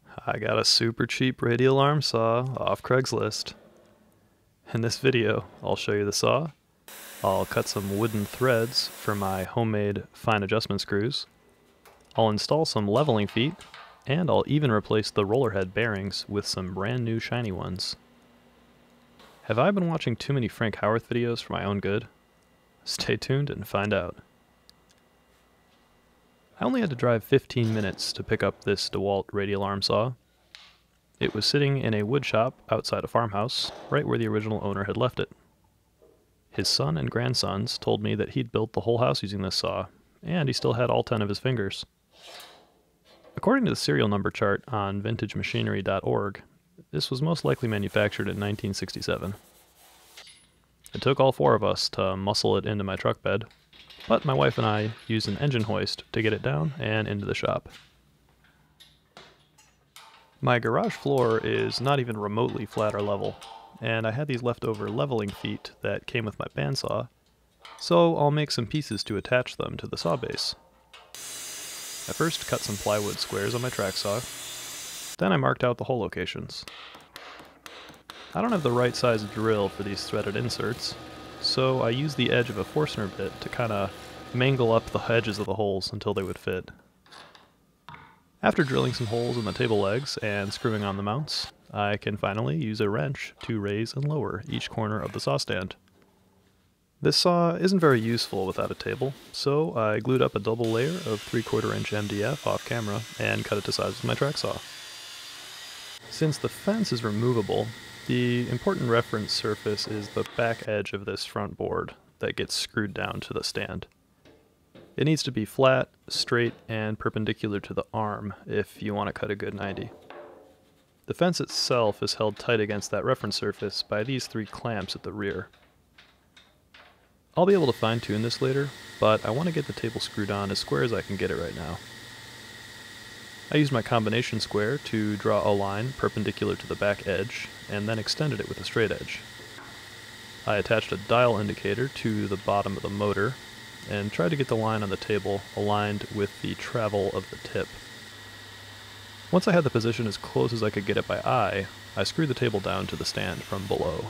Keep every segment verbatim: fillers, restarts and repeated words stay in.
I got a super cheap radial arm saw off Craigslist. In this video, I'll show you the saw, I'll cut some wooden threads for my homemade fine adjustment screws, I'll install some leveling feet, and I'll even replace the roller head bearings with some brand new shiny ones. Have I been watching too many Frank Howarth videos for my own good? Stay tuned and find out. I only had to drive fifteen minutes to pick up this DeWalt radial arm saw. It was sitting in a wood shop outside a farmhouse, right where the original owner had left it. His son and grandsons told me that he'd built the whole house using this saw, and he still had all ten of his fingers. According to the serial number chart on vintage machinery dot org, this was most likely manufactured in nineteen sixty-seven. It took all four of us to muscle it into my truck bed, but my wife and I used an engine hoist to get it down and into the shop. My garage floor is not even remotely flat or level, and I had these leftover leveling feet that came with my bandsaw, so I'll make some pieces to attach them to the saw base. I first cut some plywood squares on my track saw, then I marked out the hole locations. I don't have the right size drill for these threaded inserts, so I used the edge of a Forstner bit to kinda mangle up the edges of the holes until they would fit. After drilling some holes in the table legs and screwing on the mounts, I can finally use a wrench to raise and lower each corner of the saw stand. This saw isn't very useful without a table, so I glued up a double layer of three quarter inch M D F off camera and cut it to size with my track saw. Since the fence is removable, the important reference surface is the back edge of this front board that gets screwed down to the stand. It needs to be flat, straight, and perpendicular to the arm if you want to cut a good ninety. The fence itself is held tight against that reference surface by these three clamps at the rear. I'll be able to fine-tune this later, but I want to get the table screwed on as square as I can get it right now. I used my combination square to draw a line perpendicular to the back edge, and then extended it with a straight edge. I attached a dial indicator to the bottom of the motor, and tried to get the line on the table aligned with the travel of the tip. Once I had the position as close as I could get it by eye, I screwed the table down to the stand from below.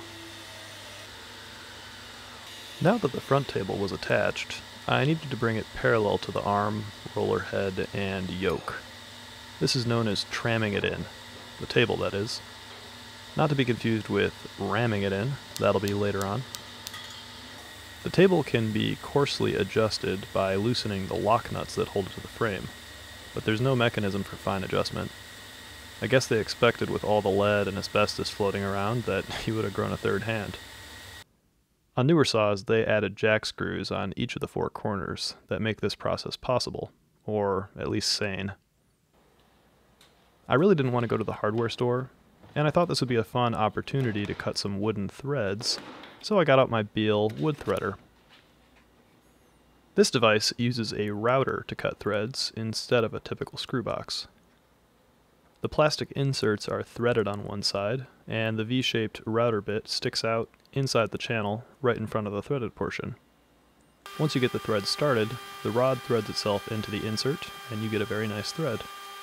Now that the front table was attached, I needed to bring it parallel to the arm, roller head, and yoke. This is known as tramming it in, the table that is. Not to be confused with ramming it in, that'll be later on. The table can be coarsely adjusted by loosening the lock nuts that hold it to the frame, but there's no mechanism for fine adjustment. I guess they expected with all the lead and asbestos floating around that he would have grown a third hand. On newer saws, they added jack screws on each of the four corners that make this process possible, or at least sane. I really didn't want to go to the hardware store, and I thought this would be a fun opportunity to cut some wooden threads, so I got out my Beal wood threader. This device uses a router to cut threads instead of a typical screw box. The plastic inserts are threaded on one side, and the V-shaped router bit sticks out inside the channel right in front of the threaded portion. Once you get the thread started, the rod threads itself into the insert, and you get a very nice thread.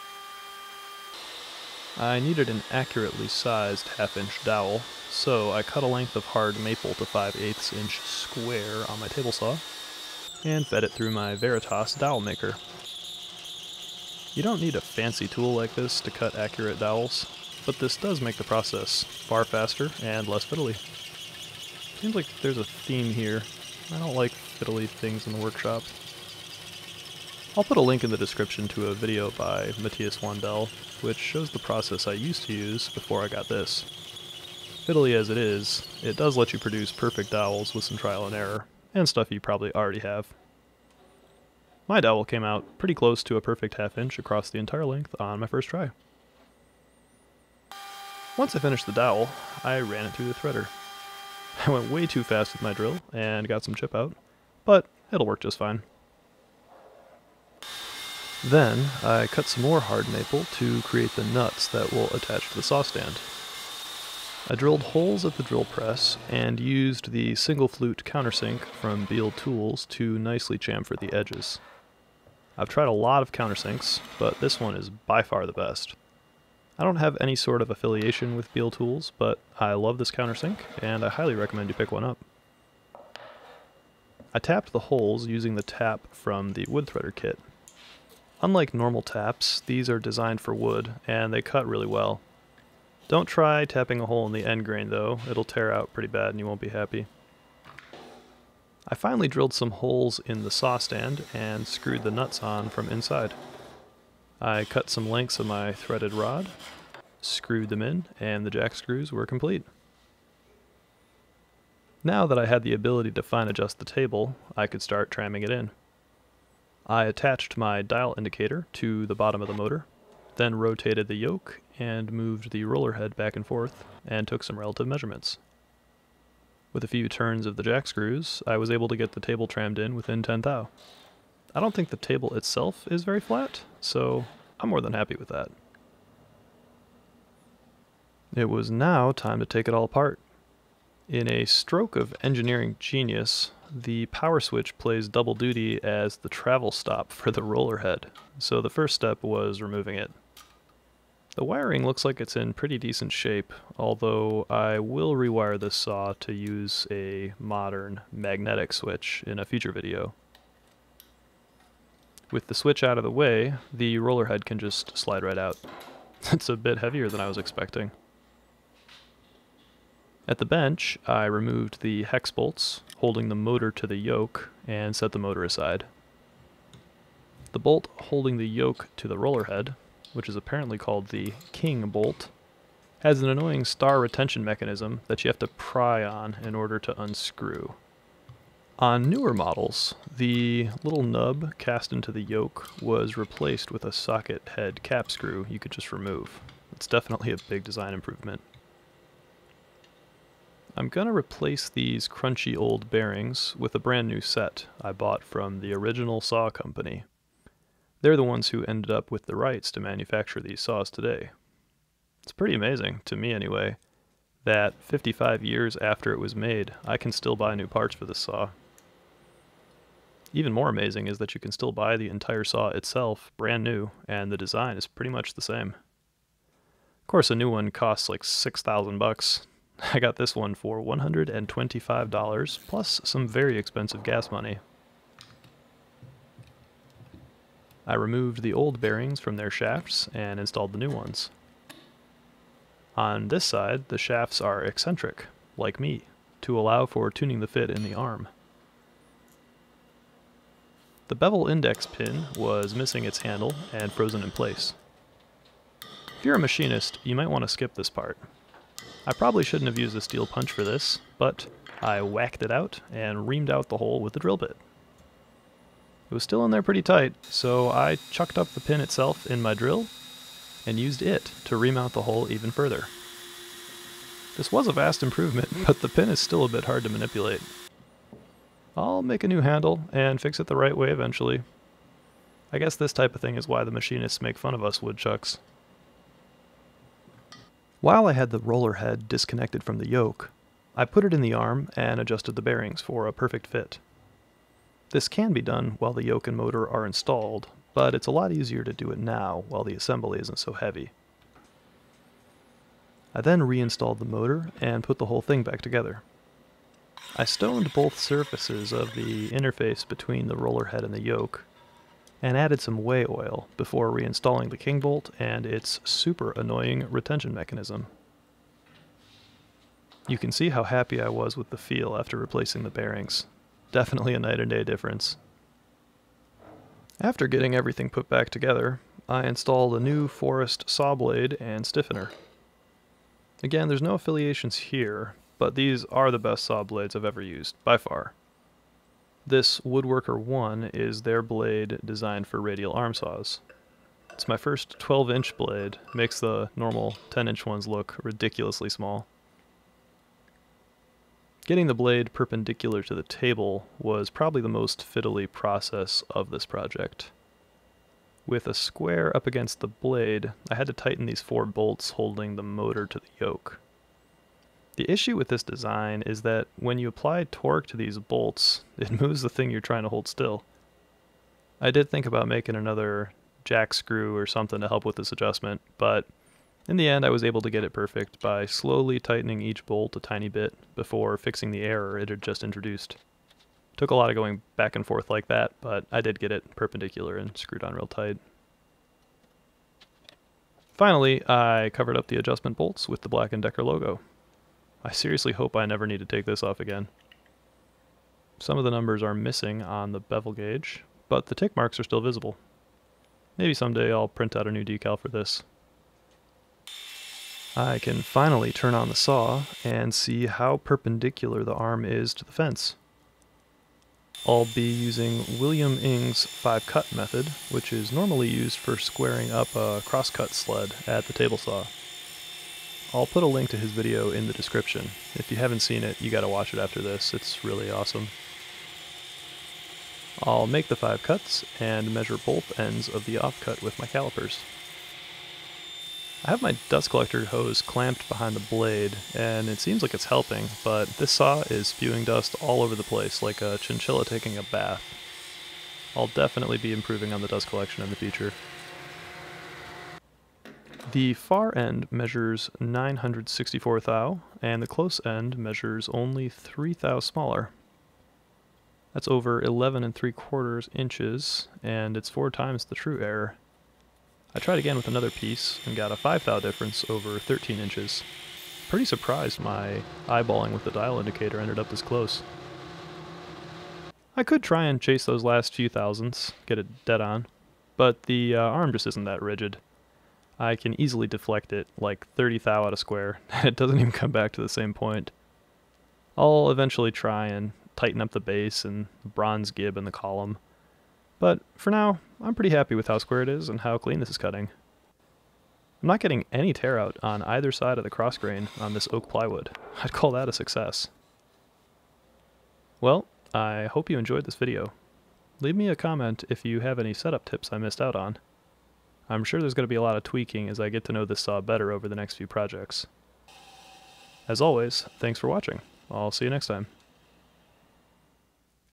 I needed an accurately sized half-inch dowel, so I cut a length of hard maple to five eighths inch square on my table saw, and fed it through my Veritas dowel maker. You don't need a fancy tool like this to cut accurate dowels, but this does make the process far faster and less fiddly. Seems like there's a theme here. I don't like fiddly things in the workshop. I'll put a link in the description to a video by Matthias Wandel, which shows the process I used to use before I got this. Fiddly as it is, it does let you produce perfect dowels with some trial and error, and stuff you probably already have. My dowel came out pretty close to a perfect half inch across the entire length on my first try. Once I finished the dowel, I ran it through the threader. I went way too fast with my drill and got some chip out, but it'll work just fine. Then, I cut some more hard maple to create the nuts that will attach to the saw stand. I drilled holes at the drill press and used the single flute countersink from Beal Tools to nicely chamfer the edges. I've tried a lot of countersinks, but this one is by far the best. I don't have any sort of affiliation with Beal Tools, but I love this countersink, and I highly recommend you pick one up. I tapped the holes using the tap from the wood threader kit. Unlike normal taps, these are designed for wood, and they cut really well. Don't try tapping a hole in the end grain though, it'll tear out pretty bad and you won't be happy. I finally drilled some holes in the saw stand and screwed the nuts on from inside. I cut some lengths of my threaded rod, screwed them in, and the jack screws were complete. Now that I had the ability to fine adjust the table, I could start tramming it in. I attached my dial indicator to the bottom of the motor, then rotated the yoke and moved the roller head back and forth, and took some relative measurements. With a few turns of the jack screws, I was able to get the table trammed in within ten thou. I don't think the table itself is very flat, so I'm more than happy with that. It was now time to take it all apart. In a stroke of engineering genius, the power switch plays double duty as the travel stop for the roller head, so the first step was removing it. The wiring looks like it's in pretty decent shape, although I will rewire this saw to use a modern magnetic switch in a future video. With the switch out of the way, the roller head can just slide right out. It's a bit heavier than I was expecting. At the bench, I removed the hex bolts, holding the motor to the yoke, and set the motor aside. The bolt holding the yoke to the roller head, which is apparently called the king bolt, has an annoying star retention mechanism that you have to pry on in order to unscrew. On newer models, the little nub cast into the yoke was replaced with a socket head cap screw you could just remove. It's definitely a big design improvement. I'm gonna replace these crunchy old bearings with a brand new set I bought from the original saw company. They're the ones who ended up with the rights to manufacture these saws today. It's pretty amazing, to me anyway, that fifty-five years after it was made, I can still buy new parts for this saw. Even more amazing is that you can still buy the entire saw itself, brand new, and the design is pretty much the same. Of course, a new one costs like six thousand bucks. I got this one for one hundred twenty-five dollars, plus some very expensive gas money. I removed the old bearings from their shafts and installed the new ones. On this side, the shafts are eccentric, like me, to allow for tuning the fit in the arm. The bevel index pin was missing its handle and frozen in place. If you're a machinist, you might want to skip this part. I probably shouldn't have used a steel punch for this, but I whacked it out and reamed out the hole with the drill bit. It was still in there pretty tight, so I chucked up the pin itself in my drill and used it to ream out the hole even further. This was a vast improvement, but the pin is still a bit hard to manipulate. I'll make a new handle and fix it the right way eventually. I guess this type of thing is why the machinists make fun of us woodchucks. While I had the roller head disconnected from the yoke, I put it in the arm and adjusted the bearings for a perfect fit. This can be done while the yoke and motor are installed, but it's a lot easier to do it now while the assembly isn't so heavy. I then reinstalled the motor and put the whole thing back together. I stoned both surfaces of the interface between the roller head and the yoke, and added some whey oil before reinstalling the king bolt and its super annoying retention mechanism. You can see how happy I was with the feel after replacing the bearings. Definitely a night and day difference. After getting everything put back together, I installed a new Forest saw blade and stiffener. Again, there's no affiliations here, but these are the best saw blades I've ever used, by far. This Woodworker one is their blade designed for radial arm saws. It's my first twelve inch blade, makes the normal ten inch ones look ridiculously small. Getting the blade perpendicular to the table was probably the most fiddly process of this project. With a square up against the blade, I had to tighten these four bolts holding the motor to the yoke. The issue with this design is that when you apply torque to these bolts, it moves the thing you're trying to hold still. I did think about making another jack screw or something to help with this adjustment, but In the end, I was able to get it perfect by slowly tightening each bolt a tiny bit before fixing the error it had just introduced. Took a lot of going back and forth like that, but I did get it perpendicular and screwed on real tight. Finally, I covered up the adjustment bolts with the Black and Decker logo. I seriously hope I never need to take this off again. Some of the numbers are missing on the bevel gauge, but the tick marks are still visible. Maybe someday I'll print out a new decal for this. I can finally turn on the saw and see how perpendicular the arm is to the fence. I'll be using William Ing's five cut method, which is normally used for squaring up a crosscut sled at the table saw. I'll put a link to his video in the description. If you haven't seen it, you gotta watch it after this. It's really awesome. I'll make the five cuts and measure both ends of the offcut with my calipers. I have my dust collector hose clamped behind the blade, and it seems like it's helping, but this saw is spewing dust all over the place like a chinchilla taking a bath. I'll definitely be improving on the dust collection in the future. The far end measures nine hundred sixty-four thou, and the close end measures only three thou smaller. That's over eleven and three quarters inches, and it's four times the true error. I tried again with another piece and got a five thou difference over thirteen inches. Pretty surprised my eyeballing with the dial indicator ended up this close. I could try and chase those last few thousandths, get it dead on, but the uh, arm just isn't that rigid. I can easily deflect it like thirty thou at a square, and it doesn't even come back to the same point. I'll eventually try and tighten up the base and the bronze gib in the column, but for now, I'm pretty happy with how square it is and how clean this is cutting. I'm not getting any tear out on either side of the cross grain on this oak plywood. I'd call that a success. Well, I hope you enjoyed this video. Leave me a comment if you have any setup tips I missed out on. I'm sure there's going to be a lot of tweaking as I get to know this saw better over the next few projects. As always, thanks for watching. I'll see you next time.